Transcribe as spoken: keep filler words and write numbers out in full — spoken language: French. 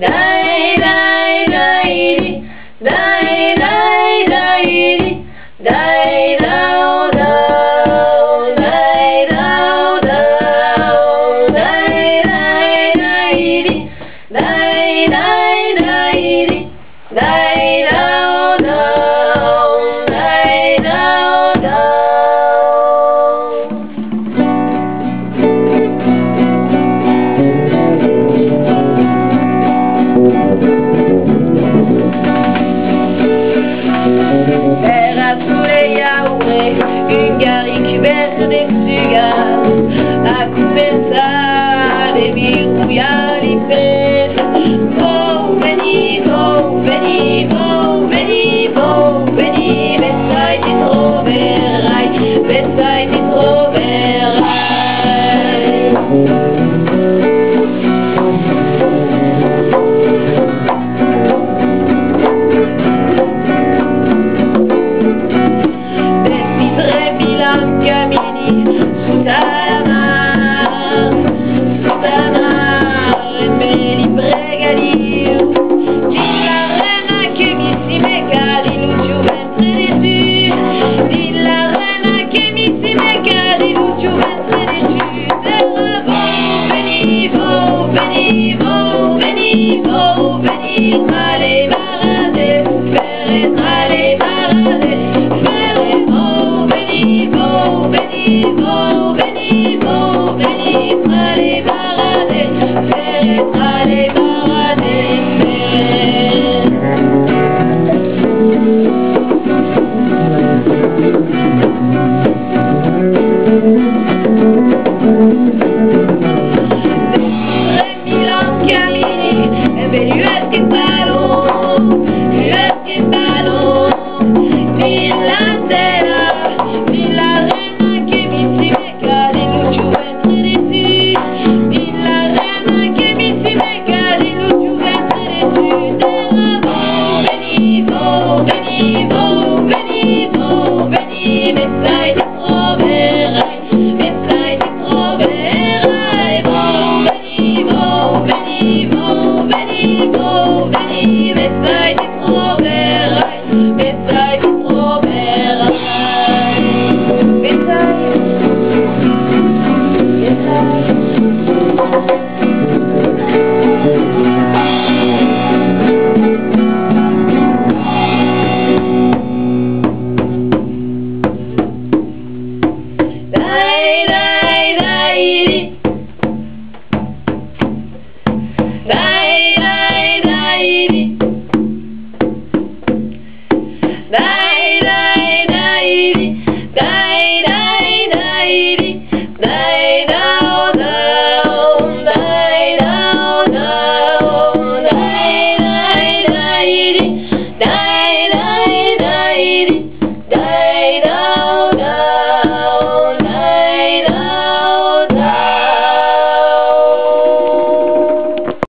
dai dai dai dai dai dai dai dao dao dai dao dao dai dai dai dai dai dai dai dao dao dai dao dao. Era soleil une garrigue verte des sugas, a coupé des verrouillas les pètes. Bon, veni, bon, veni, bon, veni, bon, veni, Bessaï, t'es trop verraille, Bessaï, t'es trop verraille. Camini sous ta mar, sous ta mar, me libre galio. Di la reina che mi si mecca di lucio ventre dessus. Di la reina che mi si mecca di lucio ventre dessus. Terre bon, veni, bon, veni, bon, veni, bon, veni, tra les barades, faire tra les barades, faire bon, veni, bon. Veni, bon, veni, bon, veni, tra les barades, faire tra les barades, faire. Milan Camini, e beh, lui è che ballon, lui è che ballon, Milan Sera, Milan Bessaï, t'es trop verraille, Bessaï, t'es trop verraille. Bon, veni, bon, veni, bon, veni, bon.